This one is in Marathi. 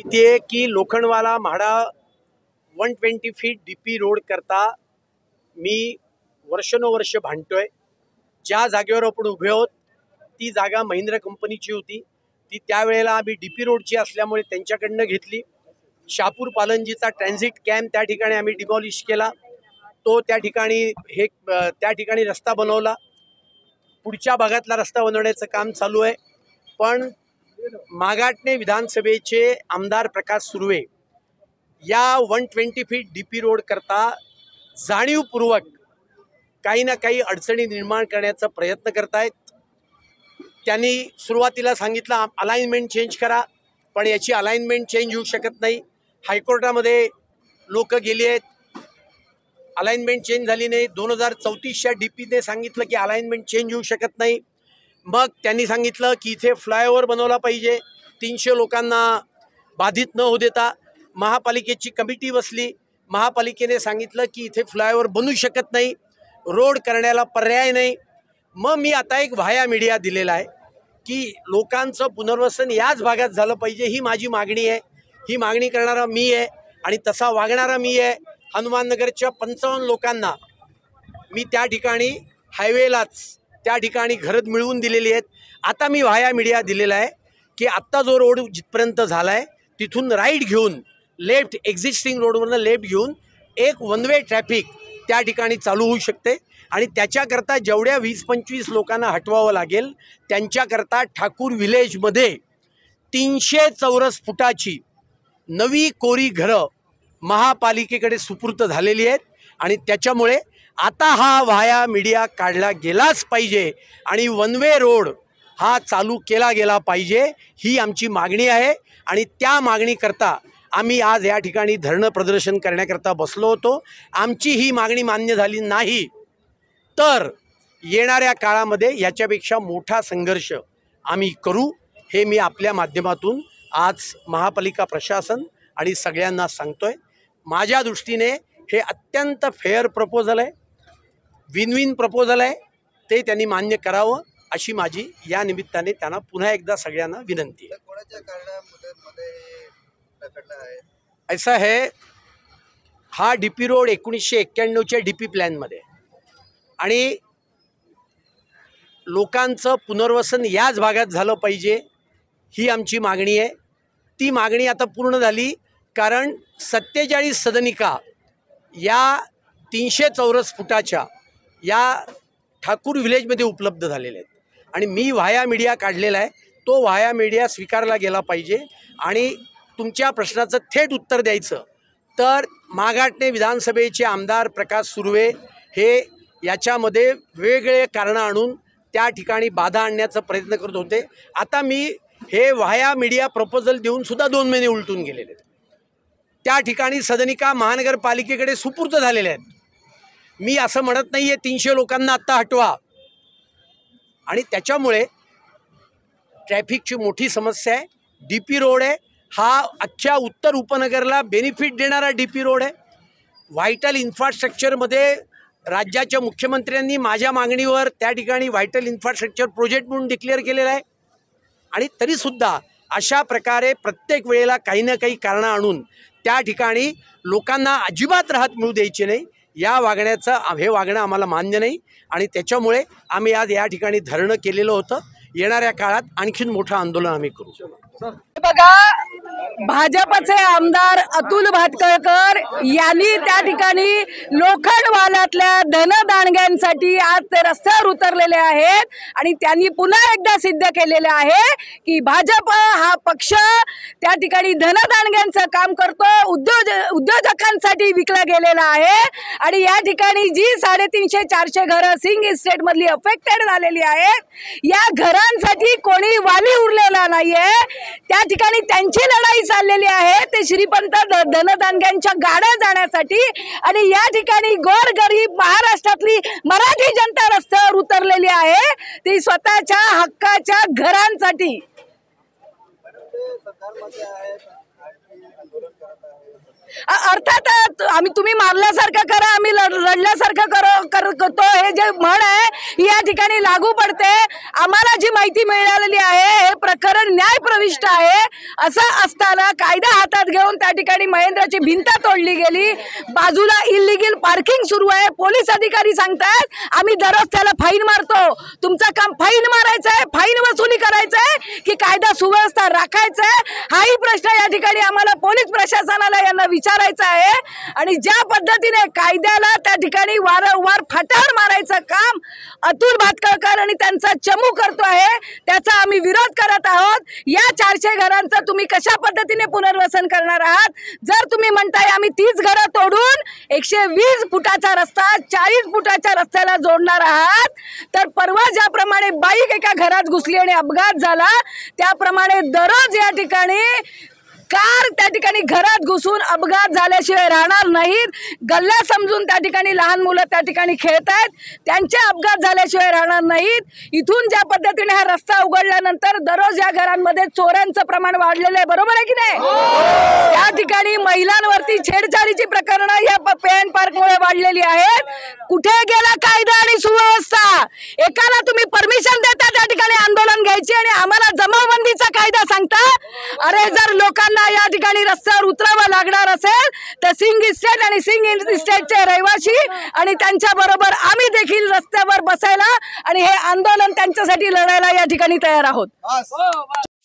माहिती आहे की Lokhandwala MHADA 120 feet DP road करता मी वर्षानुवर्ष भांडतोय। ज्या जागेवर आपण उभे आहोत ती जागा महिंद्रा कंपनीची होती। ती त्यावेळेला आम्ही डीपी रोडची असल्यामुळे त्यांच्याकडनं घेतली। शापूर पालनजीचा ट्रान्झिट कॅम्प त्या ठिकाणी आम्ही डिमॉलिश केला। तो त्या ठिकाणी रस्ता बनवला। पुढच्या भागातला रस्ता बनवण्याचं काम चालू आहे। पण मागाटणे विधानसभेचे आमदार प्रकाश सुर्वे या 120 फीट डीपी रोड करता जाणीवपूर्वक काही ना काही अडचणी निर्माण करण्याचा प्रयत्न करतायत। त्यांनी सुरुवातीला सांगितलं अलाइनमेंट चेंज करा, पण याची अलाइनमेंट चेंज होऊ शकत नाही। हायकोर्टामध्ये लोक गेली आहेत, अलाइनमेंट चेंज झाली नाही। 2034च्या डीपीने सांगितलं की अलाइनमेंट चेंज होऊ शकत नाही। मग त्यांनी सांगितलं की इथे फ्लायओव्हर बनवला पाहिजे 300 लोकांना बाधित न होऊ देता। महापालिकेची कमिटी बसली, महापालिकेने सांगितलं की इथे फ्लायओव्हर बनू शकत नाही, रोड करण्याला पर्याय नाही। मग मी आता एक व्हाया मीडिया दिलेला आहे की लोकांचं पुनर्वसन याच भागात झालं पाहिजे, ही माझी मागणी आहे। ही मागणी करणारा मी आहे आणि तसा वागणारा मी आहे। हनुमाननगरच्या 55 लोकांना मी त्या ठिकाणी हायवेलाच त्या ठिकाणी घरं मिळवून दिलेली आहेत। आता मी व्हाया मीडिया दिलेला आहे की आत्ता जो रोड जिथपर्यंत झाला आहे तिथून राईट घेऊन लेफ्ट एक्झिस्टिंग रोडवरनं लेफ्ट घेऊन एक वन वे ट्रॅफिक त्या ठिकाणी चालू होऊ शकते। आणि त्याच्याकरता जेवढ्या 20-25 लोकांना हटवावं लागेल त्यांच्याकरता ठाकूर विलेजमध्ये 300 चौरस फुटाची नवी कोरी घरं महापालिकेकडे सुपूर्त झालेली आहेत। आणि त्याच्यामुळे आता हा व्हाया मीडिया काढला गेलाच पाहिजे आणि वन वे रोड हा चालू केला गेला पाहिजे, ही आमची मागणी आहे। आणि त्या मागणीकरता आम्ही आज या ठिकाणी धरणं प्रदर्शन करण्याकरता बसलो होतो। आमची ही मागणी मान्य झाली नाही तर येणाऱ्या काळामध्ये याच्यापेक्षा मोठा संघर्ष आम्ही करू, हे मी आपल्या माध्यमातून आज महापालिका प्रशासन आणि सगळ्यांना सांगतोय। माझ्या दृष्टीने हे अत्यंत फेअर प्रपोजल आहे, विन विन प्रपोजल आहे, ते त्यांनी मान्य करावं अशी माझी या निमित्ताने त्यांना पुन्हा एकदा सगळ्यांना विनंती आहे। ऐसा है, हा डीपी रोड 1991च्या डीपी प्लॅनमध्ये आणि लोकांचं पुनर्वसन याच भागात झालं पाहिजे, ही आमची मागणी आहे। ती मागणी आता पूर्ण झाली कारण 47 सदनिका या 300 चौरस फुटाच्या या ठाकूर विलेजमध्ये उपलब्ध झालेले आहेत। आणि मी व्हाया मीडिया काढलेला आहे, तो व्हाया मीडिया स्वीकारला गेला पाहिजे। आणि तुमच्या प्रश्नाचं थेट उत्तर द्यायचं तर मागाटणे विधानसभेचे आमदार प्रकाश सुर्वे हे याच्यामध्ये वेगळे कारणं आणून त्या ठिकाणी बाधा आणण्याचा प्रयत्न करत होते। आता मी हे व्हाया मीडिया प्रपोजल देऊन सुद्धा 2 महिने उलटून गेलेले आहेत। त्या ठिकाणी सदनिका महानगरपालिकेकडे सुपूर्त झालेल्या आहेत। मी असं म्हणत नाही आहे 300 लोकांना आत्ता हटवा। आणि त्याच्यामुळे ट्रॅफिकची मोठी समस्या आहे। डीपी रोड आहे हा अख्ख्या उत्तर उपनगरला बेनिफिट देणारा डीपी रोड आहे। व्हायटल इन्फ्रास्ट्रक्चरमध्ये राज्याच्या मुख्यमंत्र्यांनी माझ्या मागणीवर त्या ठिकाणी व्हायटल इन्फ्रास्ट्रक्चर प्रोजेक्ट म्हणून डिक्लेअर केलेला आहे। आणि तरीसुद्धा अशा प्रकारे प्रत्येक वेळेला काही ना काही कारणं आणून त्या ठिकाणी लोकांना अजिबात राहत मिळू द्यायची नाही, हे वागणं आम्हाला मान्य नाही। आणि त्याच्यामुळे आम्ही आज या ठिकाणी धरणं केलेलं होतं। येणाऱ्या काळात आणखीन मोठं आंदोलन आम्ही करू। बघा, भाजपचे आमदार अतुल भातखळकर यांनी त्या ठिकाणी लोखंडवालातल्या धनदांडग्यांसाठी आज ते रस्त्यावर उतरलेले आहेत आणि त्यांनी पुन्हा एकदा सिद्ध केलेले आहे की भाजप हा पक्ष त्या ठिकाणी धनदांडग्यांचं काम करतो, उद्योजकांसाठी विकला गेलेला आहे। आणि या ठिकाणी जी 350-400 घरं सिंग इस्टेट मधली अफेक्टेड झालेली आहेत, या घरांसाठी कोणी वाली उरलेला नाहीये। त्या ठिकाणी त्यांची लढाई चाललेली आहे ते श्रीपंत धनदांडग्यांच्या गाड्या जाण्यासाठी। आणि या ठिकाणी गोरगरीब महाराष्ट्रातली मराठी जनता रस्त्यावर उतरलेली आहे ती स्वतःच्या हक्काच्या घरांसाठी। अर्थात तुम्ही मारल्यासारखं करा, आम्ही रडल्यासारखं करतो, हे जे म्हण आहे ही या ठिकाणी लागू पडते। आम्हाला जी माहिती मिळालेली आहे हे प्रकरण न्यायप्रविष्ट आहे। असं असताना कायदा हातात घेऊन त्या ठिकाणी महेंद्रची भिंत तोडली गेली, बाजूला इल्लीगल पार्किंग सुरू आहे। पोलीस अधिकारी सांगतात आम्ही दररोज त्याला फाईन मारतो। तुमचं काम फाईन मारायचं आहे, फाईन वसुली करायचं आहे की कायदा सुव्यवस्था राखायचं आहे, हाही प्रश्न या ठिकाणी आम्हाला पोलीस प्रशासनाला यांना विचारायचा आहे। आणि ज्या पद्धतीने कायद्याला त्या ठिकाणी वारंवार फाटाळ मारायचं काम अतुल भातखळकर आणि त्यांचा चमू करतो आहे, त्याचा आम्ही विरोध करत आहोत। या 400 घरांचं तुम्ही कशा पद्धतीने पुनर्वसन करणार आहात? जर तुम्ही म्हणताय आम्ही 30 घरं तोडून 120 फुटाचा रस्ता 40 फुटाच्या रस्त्याला जोडणार आहात, तर परवा ज्याप्रमाणे बाईक एका घरात घुसली आणि अपघात झाला, त्याप्रमाणे दररोज या ठिकाणी कार त्या ठिकाणी घरात घुसून अपघात झाल्याशिवाय राहणार नाहीत। गल्ल्या समजून त्या ठिकाणी लहान मुलं त्या ठिकाणी खेळत आहेत, त्यांचे अपघात झाल्याशिवाय राहणार नाहीत। इथून ज्या पद्धतीने हा रस्ता उघडल्यानंतर दररोज या घरांमध्ये चोऱ्यांचं प्रमाण वाढलेलं आहे, बरोबर आहे की नाही? त्या ठिकाणी महिलांवरती छेडछाडीची प्रकरणं या पेन पार्कमुळे वाढलेली आहेत। कुठे गेला कायदा आणि सुव्यवस्था? एकाला तुम्ही परमिशन देता त्या ठिकाणी आंदोलन घ्यायची आणि आम्हाला जमावबंदीचा कायदा सांगता। अरे जर लोकांना या ठिकाणी रस्त्यावर उतरावं लागणार असेल तर सिंग इस्टेट आणि सिंग इस्टेटचे रहिवासी आणि त्यांच्या बरोबर आम्ही देखील रस्त्यावर बसायला आणि हे आंदोलन त्यांच्यासाठी लढायला या ठिकाणी तयार आहोत।